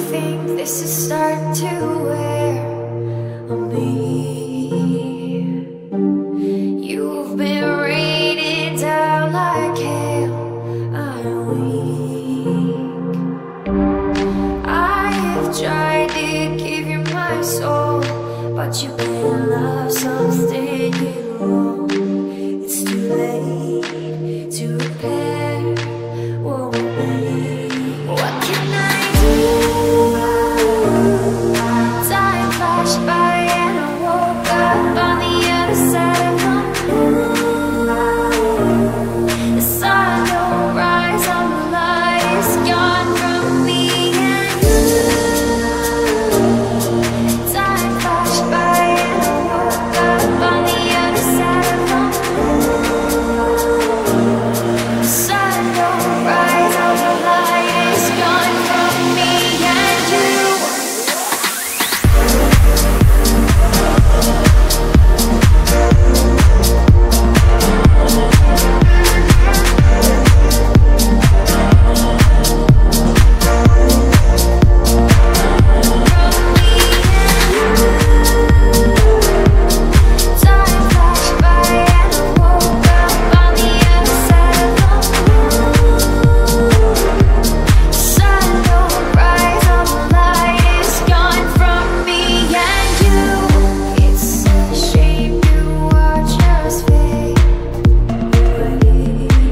think this is starting to wear on me. You've been rated down like hell. I'm weak. I have tried to give you my soul, but you can't love something you won't. It's too late to repair what we made. What can I do? Time flashed by and I woke up on the other side of the moon. The sun don't rise on the light, it's gone from me and you. Time flashed by and I woke up on the other side of the moon. The sun don't rise on the light, it's gone from me and you. Time flashed by and I woke up on the other side of the moon. The sun don't rise on the light, it's gone from me and you. It's a shame to watch us fade away,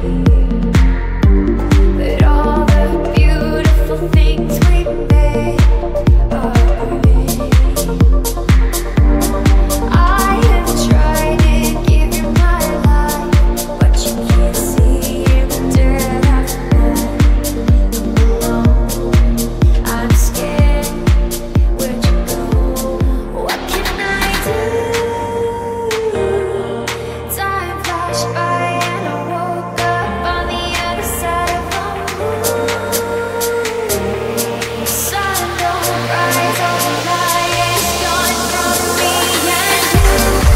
but all the beautiful things we made are great. I have tried to give you my life, but you can't see in the dirt I've left. I'm alone, I'm scared, where'd you go? What can I do? Time flashed by and I woke up on the other side of the moon. The sun don't rise on the light, it's gone from me and you.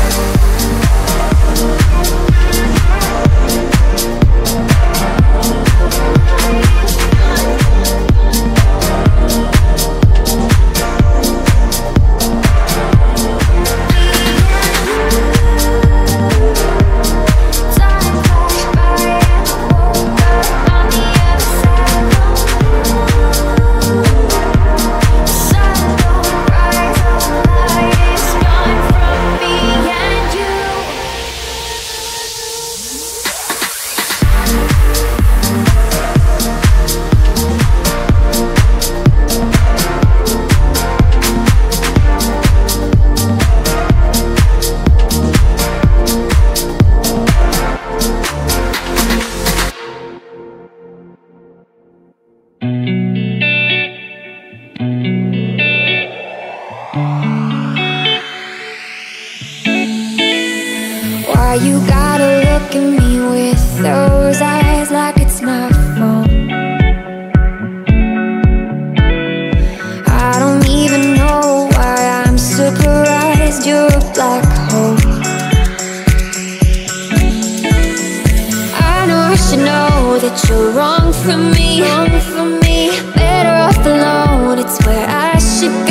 Time flashed by and I woke up on the other side of the moon. The sun don't rise on the light, it's gone from me and you. Why you gotta look at me with those eyes like it's my fault? I don't even know why I'm surprised you're a black hole. I know I should know that you're wrong for me, Better off alone, it's where I should go.